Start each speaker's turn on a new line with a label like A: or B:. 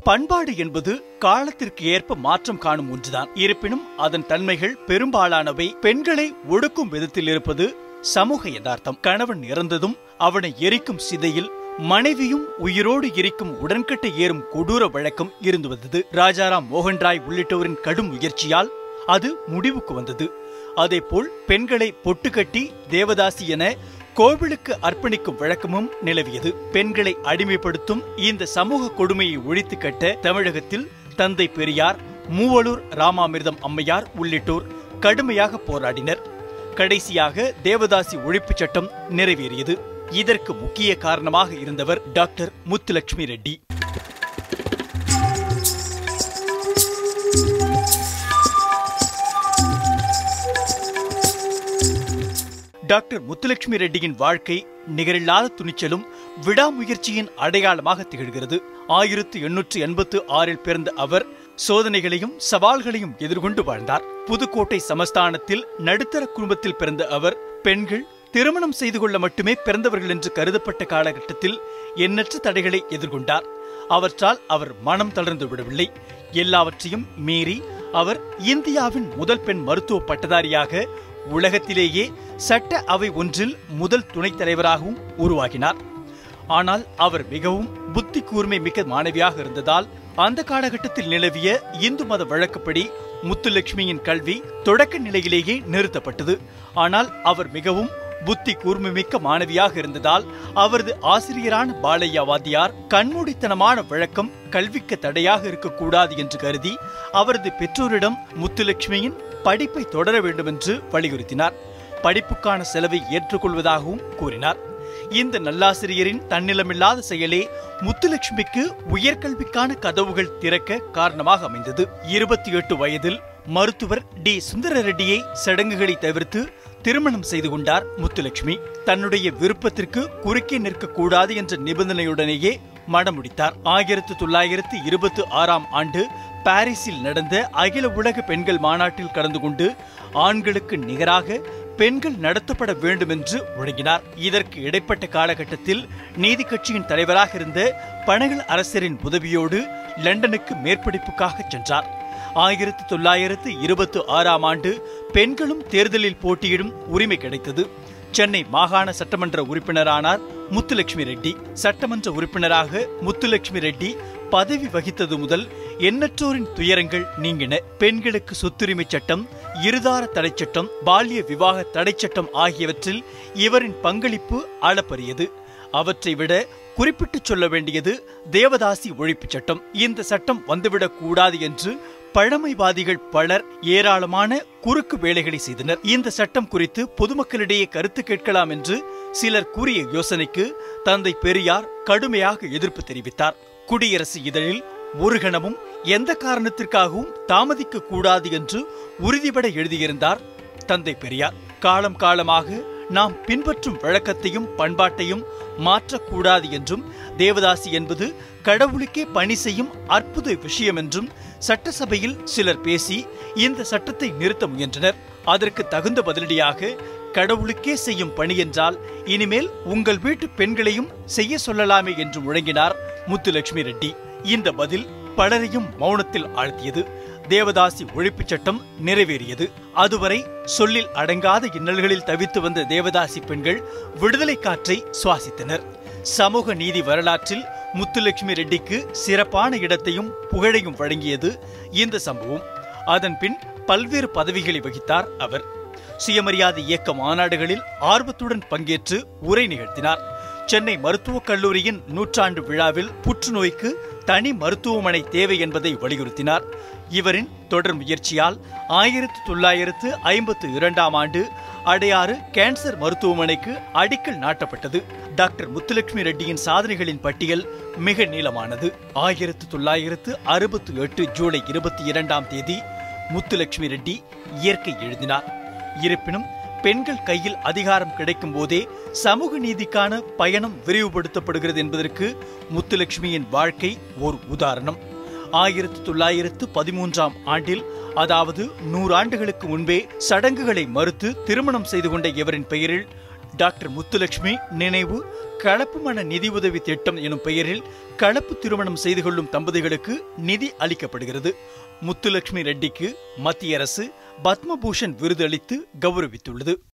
A: பண்பாடு என்பது காலத்திற்கு ஏற்ப மாற்றம் காணும் ஒன்றுதான். இருப்பினும் அதன் தன்மைகள் பெரும்பாலானவை பெண்களை ஒடுக்கும் விதத்தில் இருப்பது சமூக யதார்த்தம். கணவன் இறந்ததும் அவனை எரிக்கும் சிதையில் மனைவியும் உயிரோடு எரிக்கும் உடன்கட்டை ஏறும் கொடூர வழக்கம் இருந்து வந்தது. ராஜாராம் மோகன் ராய் உள்ளிட்டோரின் கடும் முயற்சியால் அது முடிவுக்கு வந்தது. அதேபோல் பெண்களை பொட்டுக்கட்டி தேவதாசி என கோவிலுக்கு அர்ப்பணிக்கும் வழக்கமும் நிலவியது. பெண்களை அடிமைப்படுத்தும் இந்த சமூக கொடுமையை ஒழித்து கட்ட தமிழகத்தில் தந்தை பெரியார், மூவலூர் ராமாமிர்தம் அம்மையார் உள்ளிட்டோர் கடுமையாக போராடினர். கடைசியாக தேவதாசி ஒழிப்பு சட்டம் நிறைவேறியது. இதற்கு முக்கிய காரணமாக இருந்தவர் டாக்டர் முத்துலட்சுமி ரெட்டி. டாக்டர் முத்துலட்சுமி ரெட்டியின் வாழ்க்கை நிகரில்லாத துணிச்சலும் விடாமுயற்சியின் அடையாளமாக திகழ்கிறது. 1886 பிறந்த அவர் சோதனைகளையும் சவால்களையும் எதிர்கொண்டு வாழ்ந்தார். புதுக்கோட்டை சமஸ்தானத்தில் நடுத்தர குடும்பத்தில் பிறந்த அவர் பெண்கள் திருமணம் செய்து கொள்ள மட்டுமே பிறந்தவர்கள் என்று கருதப்பட்ட காலகட்டத்தில் எண்ணற்ற தடைகளை எதிர்கொண்டார். அவற்றால் அவர் மனம் தளர்ந்து விடவில்லை. எல்லாவற்றையும் மீறி அவர் இந்தியாவின் முதல் பெண் மருத்துவ பட்டதாரியாக உலகத்திலேயே சட்ட அவை ஒன்றில் முதல் துணைத் தலைவராகவும் உருவாகினார். ஆனால் அவர் மிகவும் புத்தி கூர்மை மிக்க மாணவியாக இருந்ததால் அந்த காலகட்டத்தில் நிலவிய இந்து மத வழக்கப்படி முத்துலட்சுமியின் கல்வி தொடக்க நிலையிலேயே நிறுத்தப்பட்டது. ஆனால் அவர் மிகவும் புத்தி கூர்மைமிக்க மாணவியாக இருந்ததால் அவரது ஆசிரியரான பாலையா வாத்தியார் கண்மூடித்தனமான வழக்கம் கல்விக்கு தடையாக இருக்கக்கூடாது என்று கருதி அவரது பெற்றோரிடம் முத்துலட்சுமியின் படிப்பை தொடர வேண்டும் என்று வலியுறுத்தினார். படிப்புக்கான செலவை ஏற்றுக்கொள்வதாகவும் கூறினார். இந்த நல்லாசிரியரின் தன்னிலமில்லாத செயலே முத்துலட்சுமிக்கு உயர்கல்விக்கான கதவுகள் திறக்க காரணமாக அமைந்தது. 28 வயதில் மருத்துவர் டி சுந்தர ரெட்டியை சடங்குகளை தவிர்த்து திருமணம் செய்து கொண்டார் முத்துலட்சுமி. தன்னுடைய விருப்பத்திற்கு குறுக்கே நிற்கக்கூடாது என்ற நிபந்தனையுடனேயே மணமுடித்தார். 1926 ஆண்டு பாரிஸில் நடந்த அகில உலக பெண்கள் மாநாட்டில் கலந்து கொண்டு ஆண்களுக்கு நிகராக பெண்கள் நடத்தப்பட வேண்டும் என்று முழங்கினார். இதற்கு இடைப்பட்ட காலகட்டத்தில் நீதி கட்சியின் தலைவராக இருந்த பனகல் அரசரின் உதவியோடு லண்டனுக்கு மேற்படிப்புக்காக சென்றார். 1926 ஆண்டு பெண்களும் தேர்தலில் போட்டியிடும் உரிமை கிடைத்தது. சென்னை மாகாண சட்டமன்ற உறுப்பினரானார் முத்துலட்சுமி ரெட்டி. சட்டமன்ற உறுப்பினராக முத்துலட்சுமி ரெட்டி பதவி வகித்தது முதல் எண்ணற்றோரின் துயரங்கள் நீங்கின. பெண்களுக்கு சொத்துரிமை சட்டம், இருதார தடை சட்டம், பால்ய விவாக தடை சட்டம் ஆகியவற்றில் இவரின் பங்களிப்பு அளப்பரியது. அவற்றை விட குறிப்பிட்டு சொல்ல வேண்டியது தேவதாசி ஒழிப்பு சட்டம். இந்த சட்டம் வந்துவிடக் கூடாது என்று பழமைவாதிகள் பலர் ஏராளமான குறுக்கு வேலைகளை செய்தனர். இந்த சட்டம் குறித்து பொதுமக்களிடையே கருத்து கேட்கலாம் என்று சிலர் கூறிய யோசனைக்கு தந்தை பெரியார் கடுமையாக எதிர்ப்பு தெரிவித்தார். குடியரசு இதழில் ஒரு கணமும் எந்த காரணத்திற்காகவும் தாமதிக்க கூடாது என்று உறுதிபட எழுதியிருந்தார் தந்தை பெரியார். காலம் காலமாக நாம் பின்பற்றும் வழக்கத்தையும் பண்பாட்டையும் மாற்றக்கூடாது என்றும் தேவதாசி என்பது கடவுளுக்கே பணி செய்யும் அற்புத விஷயம் என்றும் சட்டசபையில் சிலர் பேசி இந்த சட்டத்தை நிறுத்த முயன்றனர். அதற்கு தகுந்த பதிலடியாக கடவுளுக்கே செய்யும் பணி என்றால் இனிமேல் உங்கள் வீட்டு பெண்களையும் செய்ய சொல்லலாமே என்று முழங்கினார் முத்துலட்சுமி ரெட்டி. இந்த பதில் பலரையும் மௌனத்தில் ஆழ்த்தியது. தேவதாசி ஒழிப்பு சட்டம் நிறைவேறியது. அதுவரை சொல்லில் அடங்காத இன்னல்களில் தவித்து வந்த தேவதாசி பெண்கள் விடுதலை காற்றை சுவாசித்தனர். சமூக நீதி வரலாற்றில் முத்துலட்சுமி ரெட்டிக்கு சிறப்பான இடத்தையும் புகழையும் வழங்கியது இந்த சம்பவம். அதன் பின் பல்வேறு பதவிகளை வகித்தார் அவர். சுயமரியாதை இயக்க மாநாடுகளில் ஆர்வத்துடன் பங்கேற்று உரை நிகழ்த்தினார். சென்னை மருத்துவக் கல்லூரியின் 100ஆண்டு விழாவில் புற்றுநோய்க்கு தனி மருத்துவமனை தேவை என்பதை வலியுறுத்தினார். இவரின் தொடர் முயற்சியால் 1952 ஆண்டு அடையாறு கேன்சர் மருத்துவமனைக்கு அடிக்கல் நாட்டப்பட்டது. டாக்டர் முத்துலட்சுமி ரெட்டியின் சாதனைகளின் பட்டியல் மிக நீளமானது. 1968 ஜூலை 22ஆம் தேதி முத்துலட்சுமி ரெட்டி இயற்கை எழுதினார். இருப்பினும் பெண்கள் கையில் அதிகாரம் கிடைக்கும் போதே சமூக நீதிக்கான பயணம் விரிவுபடுத்தப்படுகிறது என்பதற்கு முத்துலட்சுமியின் வாழ்க்கை ஓர் உதாரணம். 1913ஆம் ஆண்டில், அதாவது 100 ஆண்டுகளுக்கு முன்பே சடங்குகளை மறுத்து திருமணம் செய்து கொண்ட இவரின் பெயரில் டாக்டர் முத்துலட்சுமி நினைவு கலப்பு மன நிதியுதவி திட்டம் எனும் பெயரில் கலப்பு திருமணம் செய்து கொள்ளும் தம்பதிகளுக்கு நிதி அளிக்கப்படுகிறது. முத்துலட்சுமி ரெட்டிக்கு மத்திய அரசு பத்மபூஷன் விருது அளித்து கௌரவித்துள்ளது.